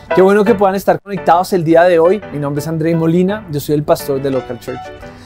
Qué bueno que puedan estar conectados el día de hoy. Mi nombre es André Molina, yo soy el pastor de Local Church.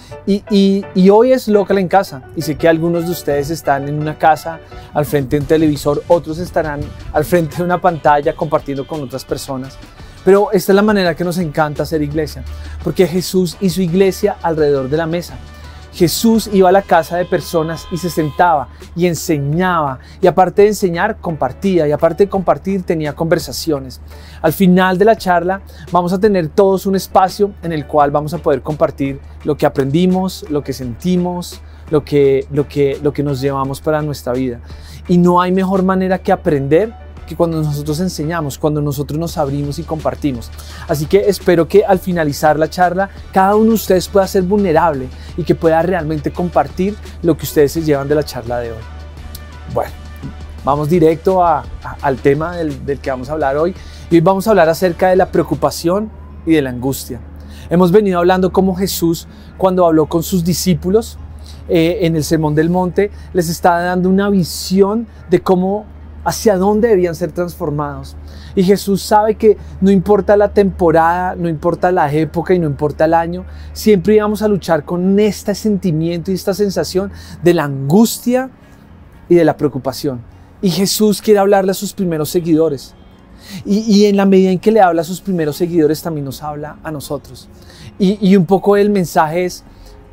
Y hoy es Local en casa. Y sé que algunos de ustedes están en una casa, al frente de un televisor, otros estarán al frente de una pantalla compartiendo con otras personas. Pero esta es la manera que nos encanta hacer iglesia, porque Jesús hizo iglesia alrededor de la mesa. Jesús iba a la casa de personas y se sentaba y enseñaba, y aparte de enseñar, compartía, y aparte de compartir, tenía conversaciones. Al final de la charla vamos a tener todos un espacio en el cual vamos a poder compartir lo que aprendimos, lo que sentimos, lo que nos llevamos para nuestra vida. Y no hay mejor manera que aprender que cuando nosotros enseñamos, cuando nosotros nos abrimos y compartimos. Así que espero que al finalizar la charla, cada uno de ustedes pueda ser vulnerable y que pueda realmente compartir lo que ustedes se llevan de la charla de hoy. Bueno, vamos directo al tema del que vamos a hablar hoy. Y hoy vamos a hablar acerca de la preocupación y de la angustia. Hemos venido hablando cómo Jesús, cuando habló con sus discípulos en el Sermón del Monte, les estaba dando una visión de cómo, hacia dónde debían ser transformados. Y Jesús sabe que no importa la temporada, no importa la época y no importa el año, siempre íbamos a luchar con este sentimiento y esta sensación de la angustia y de la preocupación. Y Jesús quiere hablarle a sus primeros seguidores. Y en la medida en que le habla a sus primeros seguidores, también nos habla a nosotros. Y un poco el mensaje es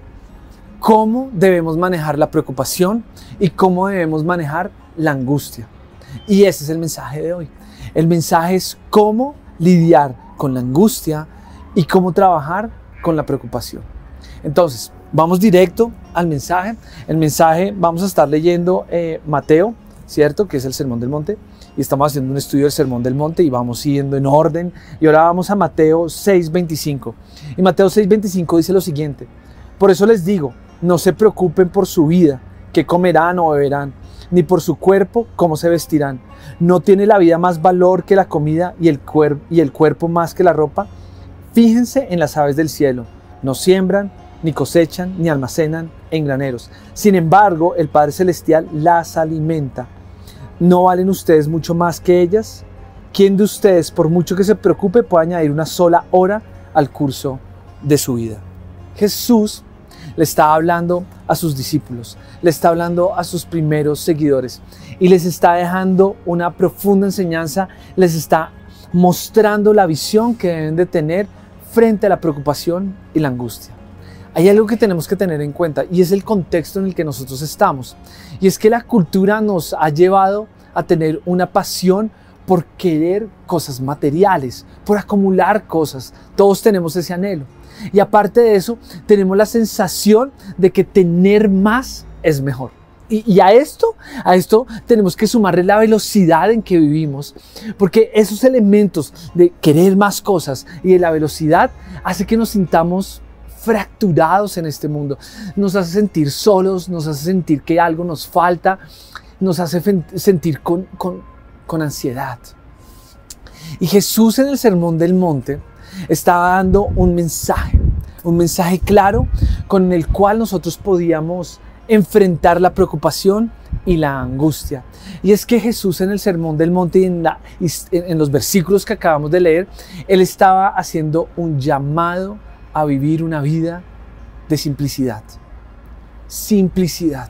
cómo debemos manejar la preocupación y cómo debemos manejar la angustia. Y ese es el mensaje de hoy. El mensaje es cómo lidiar con la angustia y cómo trabajar con la preocupación. Entonces, vamos directo al mensaje. El mensaje, vamos a estar leyendo Mateo, ¿cierto? Que es el Sermón del Monte. Y estamos haciendo un estudio del Sermón del Monte y vamos siguiendo en orden. Y ahora vamos a Mateo 6:25. Y Mateo 6:25 dice lo siguiente: por eso les digo, no se preocupen por su vida, qué comerán o beberán, ni por su cuerpo, cómo se vestirán. ¿No tiene la vida más valor que la comida y el cuerpo más que la ropa? Fíjense en las aves del cielo. No siembran, ni cosechan, ni almacenan en graneros. Sin embargo, el Padre Celestial las alimenta. ¿No valen ustedes mucho más que ellas? ¿Quién de ustedes, por mucho que se preocupe, puede añadir una sola hora al curso de su vida? Jesús le está hablando a sus discípulos, le está hablando a sus primeros seguidores y les está dejando una profunda enseñanza, les está mostrando la visión que deben de tener frente a la preocupación y la angustia. Hay algo que tenemos que tener en cuenta y es el contexto en el que nosotros estamos. Y es que la cultura nos ha llevado a tener una pasión por querer cosas materiales, por acumular cosas. Todos tenemos ese anhelo. Y aparte de eso, tenemos la sensación de que tener más es mejor. Y a esto tenemos que sumarle la velocidad en que vivimos, porque esos elementos de querer más cosas y de la velocidad hace que nos sintamos fracturados en este mundo. Nos hace sentir solos, nos hace sentir que algo nos falta, nos hace sentir con ansiedad. Y Jesús en el Sermón del Monte estaba dando un mensaje claro con el cual nosotros podíamos enfrentar la preocupación y la angustia. Y es que Jesús en el Sermón del Monte y en los versículos que acabamos de leer, Él estaba haciendo un llamado a vivir una vida de simplicidad. Simplicidad.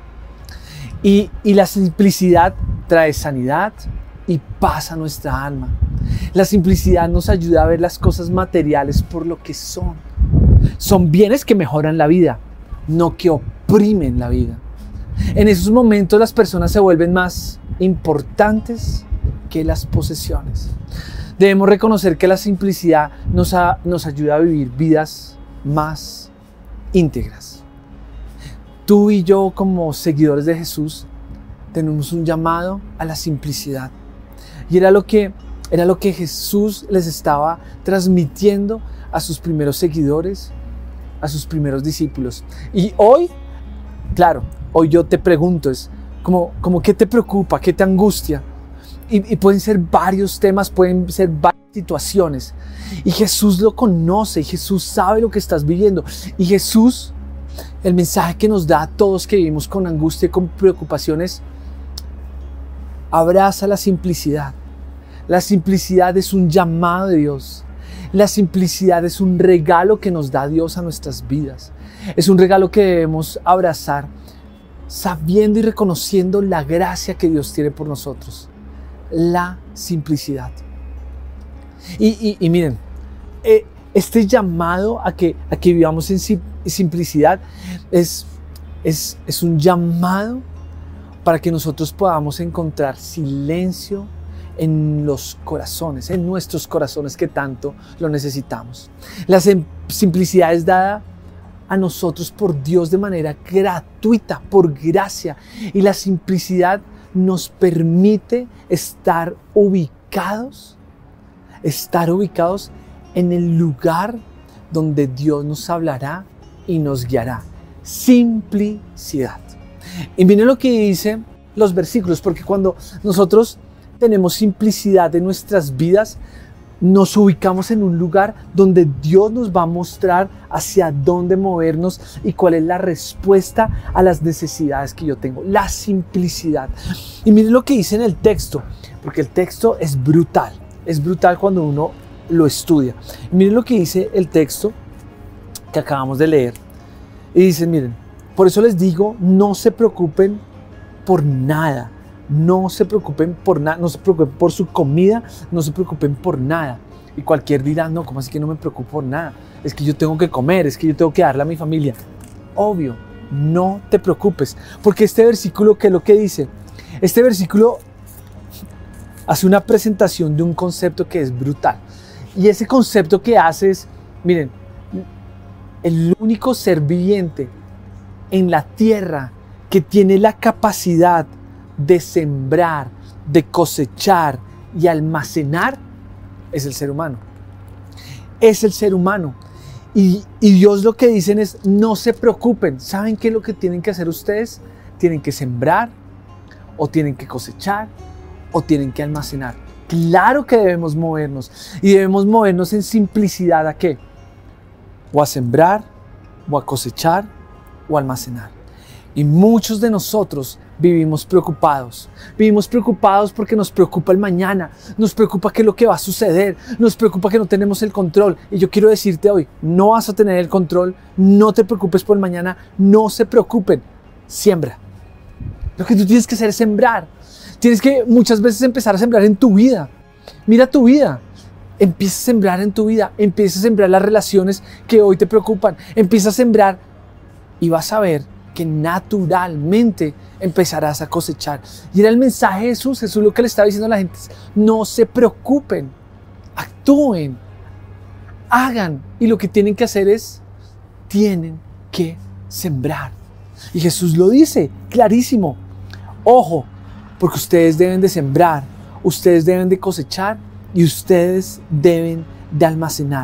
Y la simplicidad trae sanidad y paz a nuestra alma. La simplicidad nos ayuda a ver las cosas materiales por lo que son. Son bienes que mejoran la vida, no que oprimen la vida. En esos momentos las personas se vuelven más importantes que las posesiones. Debemos reconocer que la simplicidad nos ayuda a vivir vidas más íntegras. Tú y yo, como seguidores de Jesús, tenemos un llamado a la simplicidad. Y era lo que Jesús les estaba transmitiendo a sus primeros seguidores, a sus primeros discípulos. Y hoy, claro, hoy yo te pregunto, es como ¿qué te preocupa? ¿Qué te angustia? Y pueden ser varios temas, pueden ser varias situaciones. Y Jesús lo conoce, y Jesús sabe lo que estás viviendo. Y Jesús, el mensaje que nos da a todos que vivimos con angustia y con preocupaciones, abraza la simplicidad. La simplicidad es un llamado de Dios. La simplicidad es un regalo que nos da Dios a nuestras vidas. Es un regalo que debemos abrazar, sabiendo y reconociendo la gracia que Dios tiene por nosotros. La simplicidad. Y miren, este llamado a que vivamos en simplicidad es un llamado para que nosotros podamos encontrar silencio en los corazones, en nuestros corazones que tanto lo necesitamos. La simplicidad es dada a nosotros por Dios de manera gratuita, por gracia. Y la simplicidad nos permite estar ubicados en el lugar donde Dios nos hablará y nos guiará. Simplicidad. Y miren lo que dicen los versículos, porque cuando nosotros tenemos simplicidad en nuestras vidas, nos ubicamos en un lugar donde Dios nos va a mostrar hacia dónde movernos y cuál es la respuesta a las necesidades que yo tengo. La simplicidad. Y miren lo que dice en el texto, porque el texto es brutal. Es brutal cuando uno lo estudia. Y miren lo que dice el texto que acabamos de leer. Y dicen, miren, por eso les digo, no se preocupen por nada. No se preocupen por nada, no se preocupen por su comida, no se preocupen por nada. Y cualquier dirá, no, ¿cómo así que no me preocupo por nada? Es que yo tengo que comer, es que yo tengo que darle a mi familia. Obvio, no te preocupes, porque este versículo, ¿qué es lo que dice? Este versículo hace una presentación de un concepto que es brutal. Y ese concepto que hace es, miren, el único ser viviente en la tierra que tiene la capacidad de sembrar, de cosechar y almacenar es el ser humano. Es el ser humano. Y Dios lo que dicen es, no se preocupen. ¿Saben qué es lo que tienen que hacer ustedes? Tienen que sembrar, o tienen que cosechar, o tienen que almacenar. Claro que debemos movernos. Y debemos movernos en simplicidad. ¿A qué? O a sembrar, o a cosechar, o a almacenar. Y muchos de nosotros vivimos preocupados. Vivimos preocupados porque nos preocupa el mañana, nos preocupa qué es lo que va a suceder, nos preocupa que no tenemos el control. Y yo quiero decirte hoy, no vas a tener el control, no te preocupes por el mañana, no se preocupen, siembra. Lo que tú tienes que hacer es sembrar. Tienes que muchas veces empezar a sembrar en tu vida. Mira tu vida. Empieza a sembrar en tu vida, empieza a sembrar las relaciones que hoy te preocupan, empieza a sembrar y vas a ver que naturalmente empezarás a cosechar. Y era el mensaje de Jesús. Jesús lo que le estaba diciendo a la gente es, no se preocupen, actúen, hagan. Y lo que tienen que hacer es, tienen que sembrar. Y Jesús lo dice clarísimo. Ojo, porque ustedes deben de sembrar, ustedes deben de cosechar y ustedes deben de almacenar.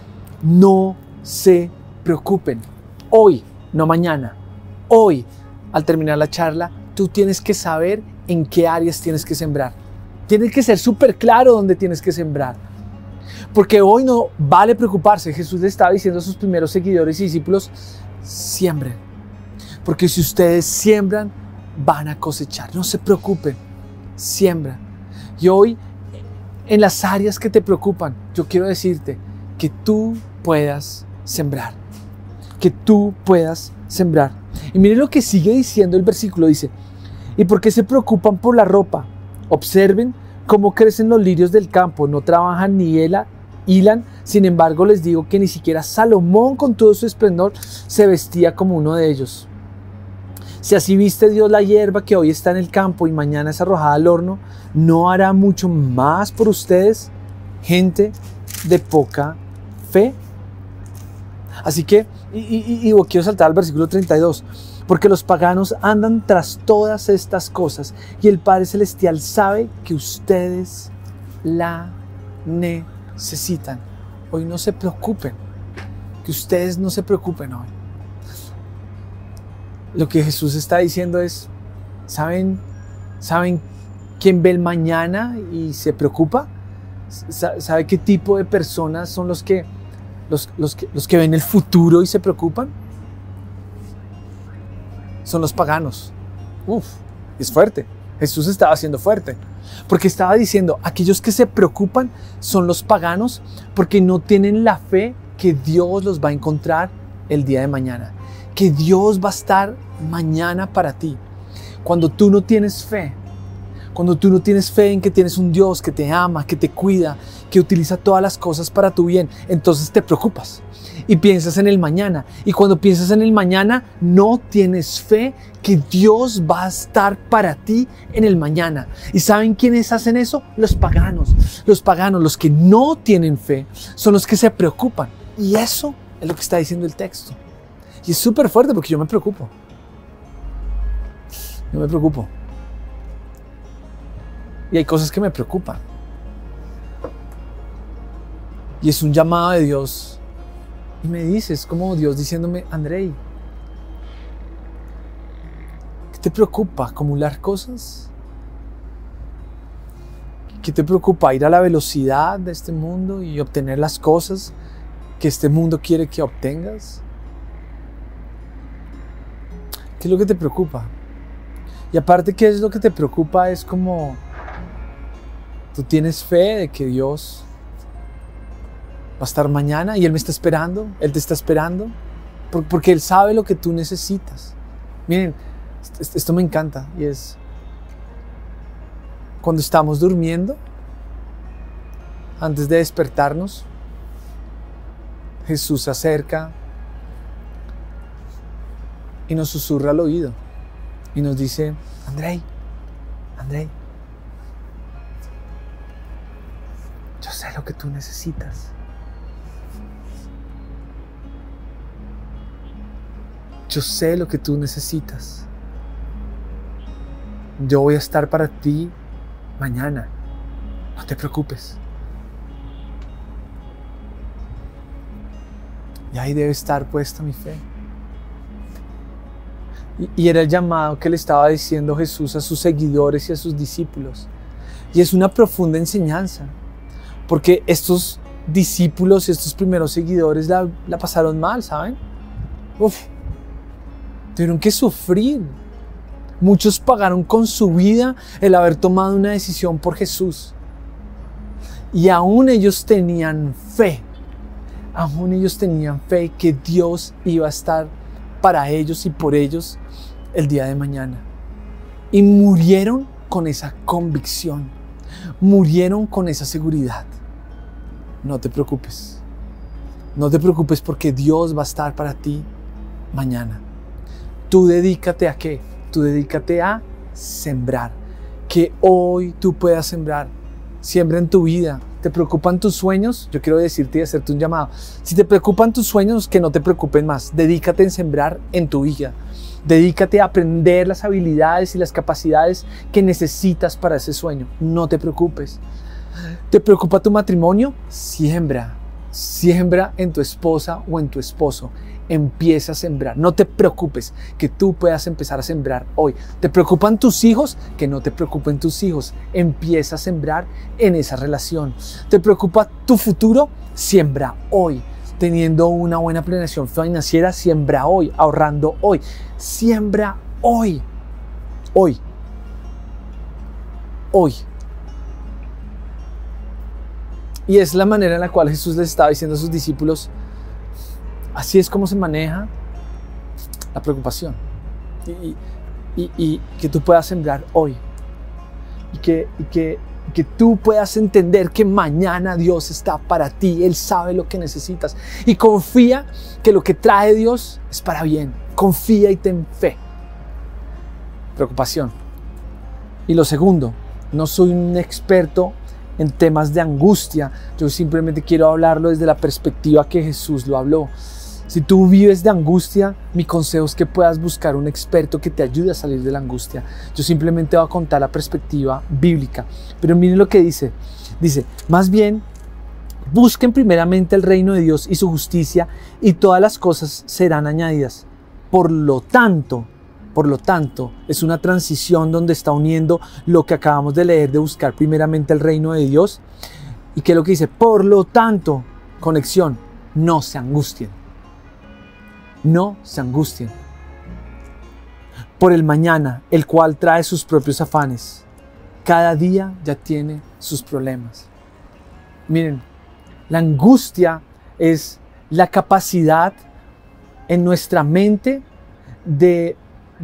No se preocupen. Hoy, no mañana. Hoy, al terminar la charla, tú tienes que saber en qué áreas tienes que sembrar. Tienes que ser súper claro dónde tienes que sembrar. Porque hoy no vale preocuparse. Jesús le estaba diciendo a sus primeros seguidores y discípulos, siembren. Porque si ustedes siembran, van a cosechar. No se preocupen, siembra. Y hoy, en las áreas que te preocupan, yo quiero decirte que tú puedas sembrar. Que tú puedas sembrar. Y miren lo que sigue diciendo el versículo, dice, ¿y por qué se preocupan por la ropa? Observen cómo crecen los lirios del campo, no trabajan ni hilan, sin embargo les digo que ni siquiera Salomón con todo su esplendor se vestía como uno de ellos. Si así viste Dios la hierba que hoy está en el campo y mañana es arrojada al horno, ¿no hará mucho más por ustedes, gente de poca fe? Así que, quiero saltar al versículo 32, porque los paganos andan tras todas estas cosas y el Padre Celestial sabe que ustedes la necesitan. Hoy no se preocupen, que ustedes no se preocupen hoy. Lo que Jesús está diciendo es, ¿saben quién ve el mañana y se preocupa? ¿Sabe qué tipo de personas son los que ven el futuro y se preocupan? Son los paganos. Es fuerte. Jesús estaba siendo fuerte. Porque estaba diciendo, aquellos que se preocupan son los paganos porque no tienen la fe que Dios los va a encontrar el día de mañana. Que Dios va a estar mañana para ti. Cuando tú no tienes fe, cuando tú no tienes fe en que tienes un Dios que te ama, que te cuida, que utiliza todas las cosas para tu bien, entonces te preocupas y piensas en el mañana. Y cuando piensas en el mañana, no tienes fe que Dios va a estar para ti en el mañana. ¿Y saben quiénes hacen eso? Los paganos. Los paganos, los que no tienen fe, son los que se preocupan. Y eso es lo que está diciendo el texto. Y es súper fuerte porque yo me preocupo. Yo me preocupo. Y hay cosas que me preocupan. Y es un llamado de Dios. Y me dice, es como Dios diciéndome, Andrei, ¿qué te preocupa? ¿Acumular cosas? ¿Qué te preocupa? ¿Ir a la velocidad de este mundo y obtener las cosas que este mundo quiere que obtengas? ¿Qué es lo que te preocupa? Y aparte, ¿qué es lo que te preocupa? Es como, tú tienes fe de que Dios va a estar mañana y Él me está esperando, Él te está esperando, porque Él sabe lo que tú necesitas. Miren, esto me encanta y es cuando estamos durmiendo, antes de despertarnos, Jesús se acerca y nos susurra al oído y nos dice, Andrei, yo sé lo que tú necesitas. Yo sé lo que tú necesitas. Yo voy a estar para ti mañana. No te preocupes. Y ahí debe estar puesta mi fe. Y era el llamado que le estaba diciendo Jesús a sus seguidores y a sus discípulos. Y es una profunda enseñanza. Porque estos discípulos y estos primeros seguidores la pasaron mal, ¿saben? Tuvieron que sufrir. Muchos pagaron con su vida el haber tomado una decisión por Jesús. Y aún ellos tenían fe. Aún ellos tenían fe que Dios iba a estar para ellos y por ellos el día de mañana. Y murieron con esa convicción. Murieron con esa seguridad. No te preocupes. No te preocupes porque Dios va a estar para ti mañana. Tú dedícate ¿a qué? Tú dedícate a sembrar. Que hoy tú puedas sembrar. Siembra en tu vida. ¿Te preocupan tus sueños? Yo quiero decirte y hacerte un llamado. Si te preocupan tus sueños, que no te preocupen más. Dedícate en sembrar en tu vida. Dedícate a aprender las habilidades y las capacidades que necesitas para ese sueño. No te preocupes. ¿Te preocupa tu matrimonio? Siembra. Siembra en tu esposa o en tu esposo. Empieza a sembrar. No te preocupes, que tú puedas empezar a sembrar hoy. ¿Te preocupan tus hijos? Que no te preocupen tus hijos. Empieza a sembrar en esa relación. ¿Te preocupa tu futuro? Siembra hoy. Teniendo una buena planeación financiera, siembra hoy. Ahorrando hoy. Siembra hoy. Hoy. Hoy. Y es la manera en la cual Jesús les estaba diciendo a sus discípulos, así es como se maneja la preocupación. Y que tú puedas sembrar hoy. Y que tú puedas entender que mañana Dios está para ti. Él sabe lo que necesitas. Y confía que lo que trae Dios es para bien. Confía y ten fe. Preocupación. Y lo segundo, no soy un experto en temas de angustia. Yo simplemente quiero hablarlo desde la perspectiva que Jesús lo habló. Si tú vives de angustia, mi consejo es que puedas buscar un experto que te ayude a salir de la angustia. Yo simplemente voy a contar la perspectiva bíblica. Pero miren lo que dice. Dice, más bien, busquen primeramente el reino de Dios y su justicia y todas las cosas serán añadidas. Por lo tanto, es una transición donde está uniendo lo que acabamos de leer de buscar primeramente el reino de Dios. ¿Y qué es lo que dice? Por lo tanto, conexión, no se angustien. No se angustien por el mañana, el cual trae sus propios afanes. cada día ya tiene sus problemas. Miren, la angustia es la capacidad en nuestra mente de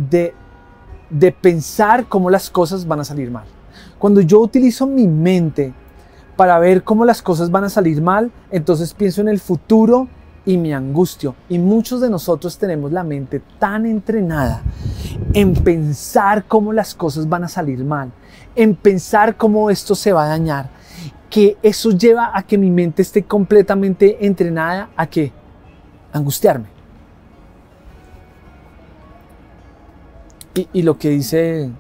pensar cómo las cosas van a salir mal. Cuando yo utilizo mi mente para ver cómo las cosas van a salir mal, entonces pienso en el futuro y me angustio. Y muchos de nosotros tenemos la mente tan entrenada en pensar cómo las cosas van a salir mal, en pensar cómo esto se va a dañar, que eso lleva a que mi mente esté completamente entrenada a ¿qué? Angustiarme. Y lo que dice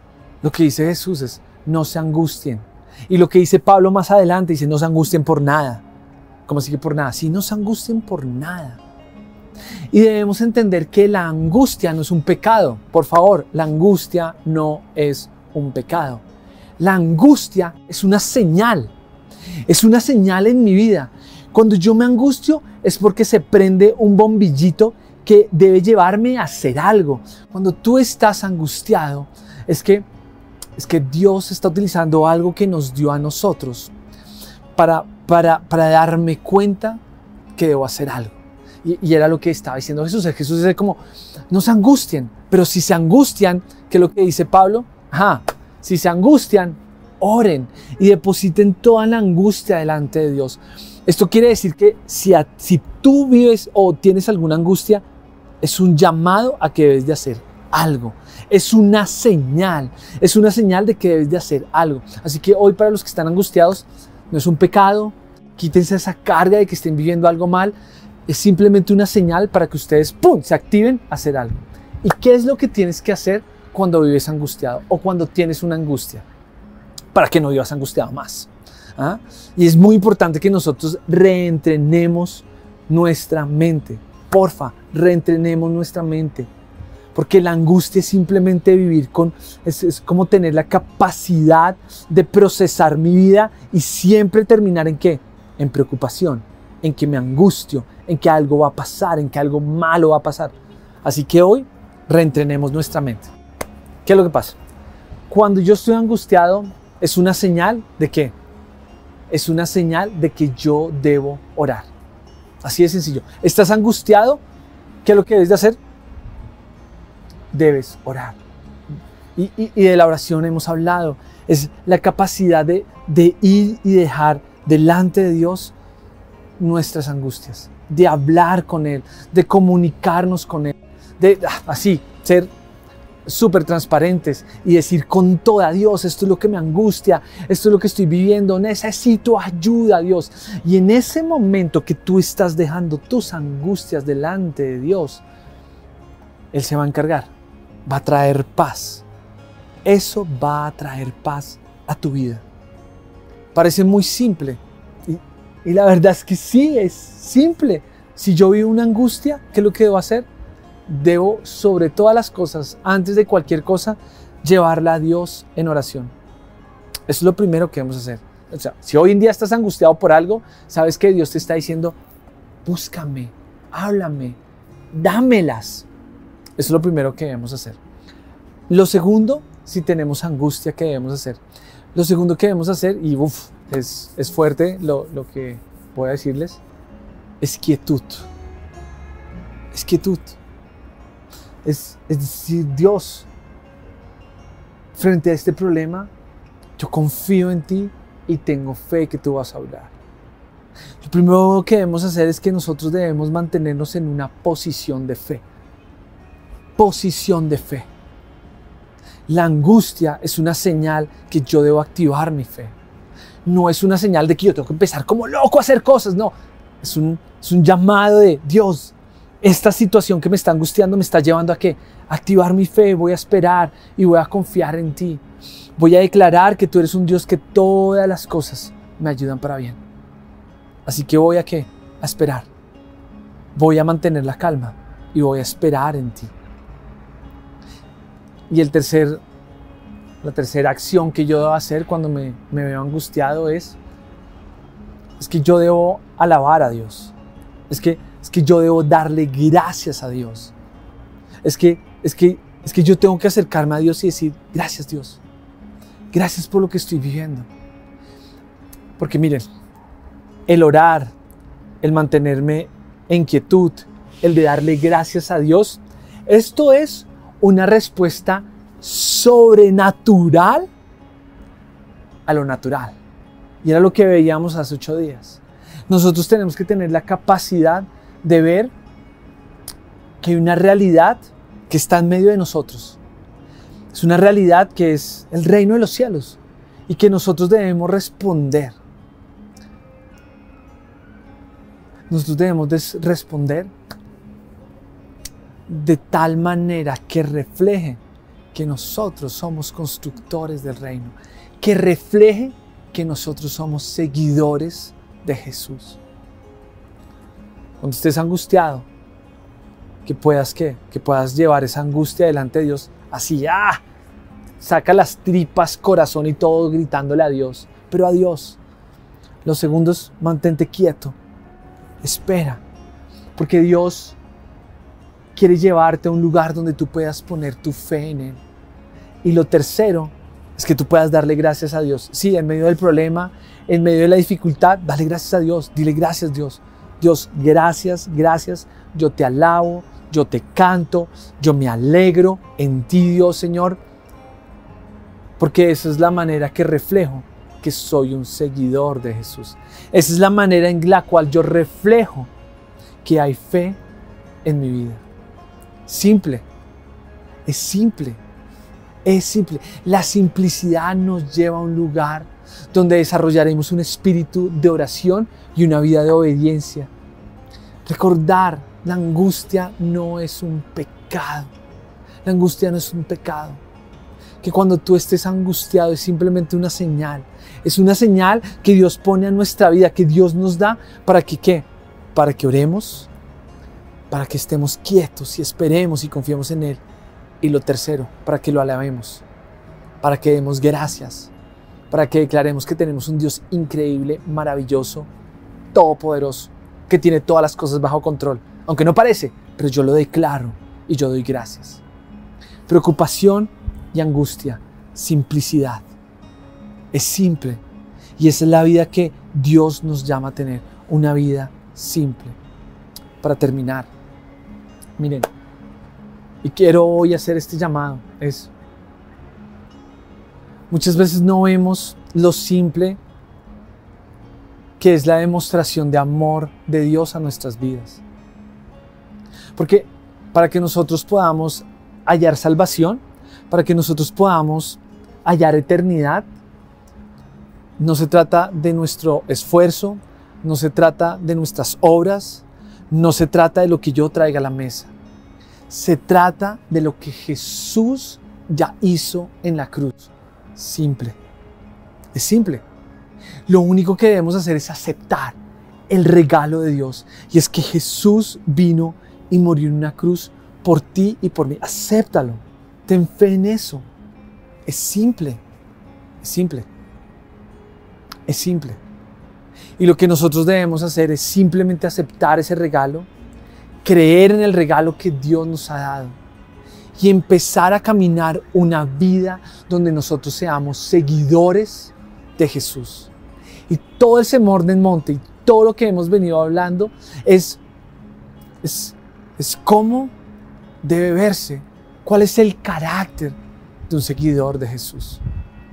Jesús es: no se angustien. Y lo que dice Pablo más adelante dice: no se angustien por nada. ¿Cómo así que por nada? Sí, no se angustien por nada. Y debemos entender que la angustia no es un pecado. Por favor, la angustia no es un pecado. La angustia es una señal. Es una señal en mi vida. Cuando yo me angustio es porque se prende un bombillito que debe llevarme a hacer algo. Cuando tú estás angustiado, es que Dios está utilizando algo que nos dio a nosotros para darme cuenta que debo hacer algo. Y era lo que estaba diciendo Jesús. Jesús dice como: no se angustien. Pero si se angustian, ¿qué es lo que dice Pablo? Si se angustian, oren y depositen toda la angustia delante de Dios. Esto quiere decir que si tú vives o tienes alguna angustia, es un llamado a que debes de hacer algo. Es una señal de que debes de hacer algo. Así que hoy, para los que están angustiados, no es un pecado. Quítense esa carga de que estén viviendo algo mal. Es simplemente una señal para que ustedes se activen a hacer algo. ¿Y qué es lo que tienes que hacer cuando vives angustiado o cuando tienes una angustia? Para que no vivas angustiado más. Y es muy importante que nosotros reentrenemos nuestra mente. Porfa, reentrenemos nuestra mente. Porque la angustia es simplemente vivir es como tener la capacidad de procesar mi vida y siempre terminar ¿en qué? En preocupación, en que me angustio, en que algo va a pasar, en que algo malo va a pasar. Así que hoy reentrenemos nuestra mente. ¿Qué es lo que pasa? Cuando yo estoy angustiado, es una señal ¿de qué? Es una señal de que yo debo orar. Así de sencillo. ¿Estás angustiado? ¿Qué es lo que debes de hacer? Debes orar. Y de la oración hemos hablado. Es la capacidad de ir y dejar delante de Dios nuestras angustias, de hablar con Él, de comunicarnos con Él, de así ser súper transparentes y decir con toda: Dios, esto es lo que me angustia, esto es lo que estoy viviendo, necesito ayuda, Dios. Y en ese momento que tú estás dejando tus angustias delante de Dios, Él se va a encargar, va a traer paz. Eso va a traer paz a tu vida. Parece muy simple y la verdad es que sí, es simple. Si yo vivo una angustia, ¿qué es lo que debo hacer? Debo, sobre todas las cosas, antes de cualquier cosa, llevarla a Dios en oración. Eso es lo primero que debemos hacer. O sea, si hoy en día estás angustiado por algo, sabes que Dios te está diciendo: búscame, háblame, dámelas. Eso es lo primero que debemos hacer. Lo segundo, si tenemos angustia, ¿qué debemos hacer? Lo segundo que debemos hacer, y es fuerte lo que voy a decirles, es quietud. Es quietud. Es decir: Dios, frente a este problema, yo confío en ti y tengo fe que tú vas a hablar. Lo primero que debemos hacer es que nosotros debemos mantenernos en una posición de fe. Posición de fe. La angustia es una señal que yo debo activar mi fe. No es una señal de que yo tengo que empezar como loco a hacer cosas, no. Es un llamado de: Dios, esta situación que me está angustiando me está llevando a ¿qué? A activar mi fe. Voy a esperar y voy a confiar en ti. Voy a declarar que tú eres un Dios que todas las cosas me ayudan para bien. Así que voy a ¿qué? A esperar. Voy a mantener la calma y voy a esperar en ti. Y la tercera acción que yo debo hacer cuando me veo angustiado es que yo debo alabar a Dios. Es que yo debo darle gracias a Dios. Es que yo tengo que acercarme a Dios y decir: gracias, Dios. Gracias por lo que estoy viviendo. Porque miren, el orar, el mantenerme en quietud, el de darle gracias a Dios, esto es una respuesta sobrenatural a lo natural. Y era lo que veíamos hace 8 días. Nosotros tenemos que tener la capacidad de ver que hay una realidad que está en medio de nosotros. Es una realidad que es el reino de los cielos y que nosotros debemos responder. Nosotros debemos responder de tal manera que refleje que nosotros somos constructores del reino, que refleje que nosotros somos seguidores de Jesús. Cuando estés angustiado, que puedas llevar esa angustia delante de Dios, así, saca las tripas, corazón y todo gritándole a Dios, pero a Dios. Los segundos, mantente quieto, espera, porque Dios quiere llevarte a un lugar donde tú puedas poner tu fe en Él. Y lo tercero es que tú puedas darle gracias a Dios. Sí, en medio del problema, en medio de la dificultad, dale gracias a Dios, dile gracias Dios. Dios, gracias, gracias, yo te alabo, yo te canto, yo me alegro en ti, Dios, Señor, porque esa es la manera que reflejo que soy un seguidor de Jesús. Esa es la manera en la cual yo reflejo que hay fe en mi vida. Simple, es simple, es simple. La simplicidad nos lleva a un lugar donde desarrollaremos un espíritu de oración y una vida de obediencia. Recordar, la angustia no es un pecado. La angustia no es un pecado. Que cuando tú estés angustiado es simplemente una señal. Es una señal que Dios pone a nuestra vida, que Dios nos da para que ¿qué? Para que oremos, para que estemos quietos y esperemos y confiemos en Él. Y lo tercero, para que lo alabemos, para que demos gracias, para que declaremos que tenemos un Dios increíble, maravilloso, todopoderoso, que tiene todas las cosas bajo control. Aunque no parece, pero yo lo declaro y yo doy gracias. Preocupación y angustia, simplicidad. Es simple y esa es la vida que Dios nos llama a tener, una vida simple. Para terminar, miren, y quiero hoy hacer este llamado, muchas veces no vemos lo simple que es la demostración de amor de Dios a nuestras vidas. Porque para que nosotros podamos hallar salvación, para que nosotros podamos hallar eternidad, no se trata de nuestro esfuerzo, no se trata de nuestras obras, no se trata de lo que yo traiga a la mesa. Se trata de lo que Jesús ya hizo en la cruz. Simple. Es simple. Lo único que debemos hacer es aceptar el regalo de Dios. Y es que Jesús vino y murió en una cruz por ti y por mí. Acéptalo. Ten fe en eso. Es simple. Es simple. Es simple. Y lo que nosotros debemos hacer es simplemente aceptar ese regalo, creer en el regalo que Dios nos ha dado y empezar a caminar una vida donde nosotros seamos seguidores de Jesús. Y todo el sermón del monte y todo lo que hemos venido hablando es cómo debe verse, cuál es el carácter de un seguidor de Jesús.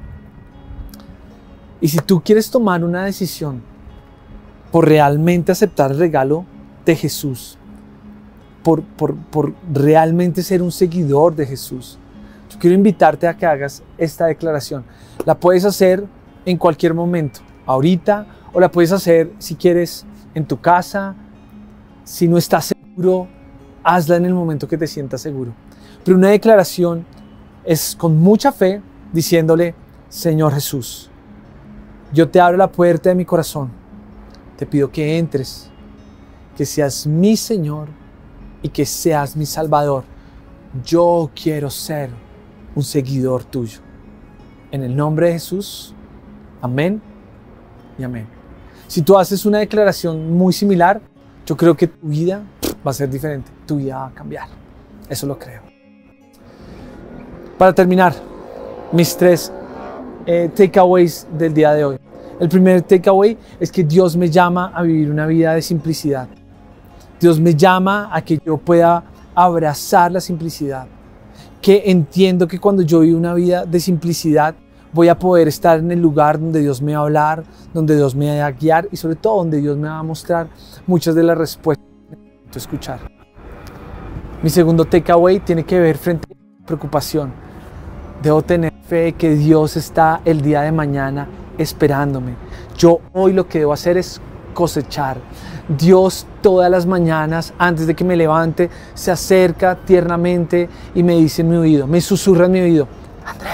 Y si tú quieres tomar una decisión por realmente aceptar el regalo de Jesús, por realmente ser un seguidor de Jesús, yo quiero invitarte a que hagas esta declaración. La puedes hacer en cualquier momento, ahorita, o la puedes hacer si quieres en tu casa. Si no estás seguro, hazla en el momento que te sientas seguro. Pero una declaración es con mucha fe, diciéndole: Señor Jesús, yo te abro la puerta de mi corazón. Te pido que entres, que seas mi Señor y que seas mi Salvador. Yo quiero ser un seguidor tuyo. En el nombre de Jesús, amén y amén. Si tú haces una declaración muy similar, yo creo que tu vida va a ser diferente. Tu vida va a cambiar. Eso lo creo. Para terminar, mis 3 takeaways del día de hoy. El primer takeaway es que Dios me llama a vivir una vida de simplicidad. Dios me llama a que yo pueda abrazar la simplicidad. Que entiendo que cuando yo vivo una vida de simplicidad, voy a poder estar en el lugar donde Dios me va a hablar, donde Dios me va a guiar y sobre todo donde Dios me va a mostrar muchas de las respuestas que necesito escuchar. Mi segundo takeaway tiene que ver frente a la preocupación. Debo tener fe que Dios está el día de mañana esperándome. Yo hoy lo que debo hacer es cosechar. Dios todas las mañanas, antes de que me levante, se acerca tiernamente y me dice en mi oído, me susurra en mi oído, André,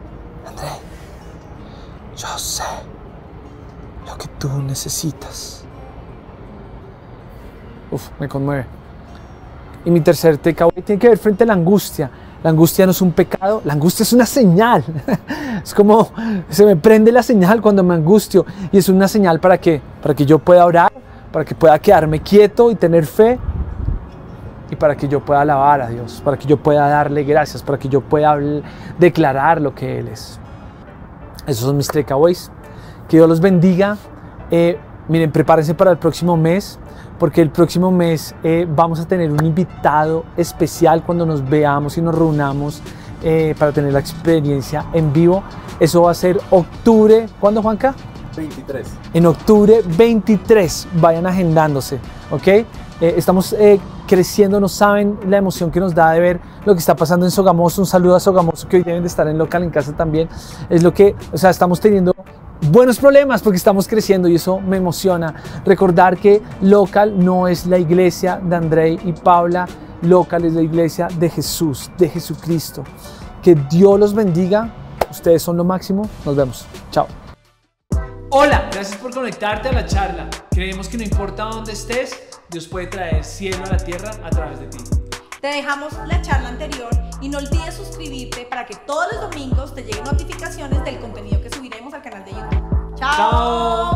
yo sé lo que tú necesitas. Me conmueve. Y mi tercer takeaway tiene que ver frente a la angustia. La angustia no es un pecado, la angustia es una señal. Es como se me prende la señal cuando me angustio y es una señal ¿para qué? Para que yo pueda orar, para que pueda quedarme quieto y tener fe y para que yo pueda alabar a Dios, para que yo pueda darle gracias, para que yo pueda declarar lo que Él es. Esos son mis takeaways. Que Dios los bendiga. Miren, prepárense para el próximo mes, porque el próximo mes vamos a tener un invitado especial cuando nos veamos y nos reunamos para tener la experiencia en vivo. Eso va a ser octubre, ¿cuándo, Juanca? 23. En octubre 23, vayan agendándose, ¿ok? Estamos creciendo, no saben la emoción que nos da de ver lo que está pasando en Sogamoso. Un saludo a Sogamoso, que hoy deben de estar en Local en Casa también. Es lo que, o sea, estamos teniendo buenos problemas porque estamos creciendo y eso me emociona. Recordar que Local no es la iglesia de André y Paula, Local es la iglesia de Jesús, de Jesucristo. Que Dios los bendiga, ustedes son lo máximo, nos vemos, chao. Hola, gracias por conectarte a la charla. Creemos que no importa dónde estés, Dios puede traer cielo a la tierra a través de ti. Te dejamos la charla anterior y no olvides suscribirte para que todos los domingos te lleguen notificaciones del contenido que subiremos al canal de YouTube. ¡Chao!